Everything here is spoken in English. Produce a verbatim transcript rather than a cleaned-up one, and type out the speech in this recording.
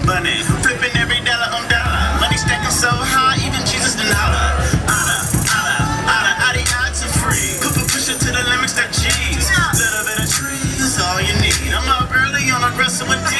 money. Flipping every dollar on dollar. Money stacking so high, even Jesus didn't holler. Holla, holla, holla, addy, odds are free. Put a push it to the limits, that cheese. Little bit of trees, all you need. I'm up early on a wrestle with D.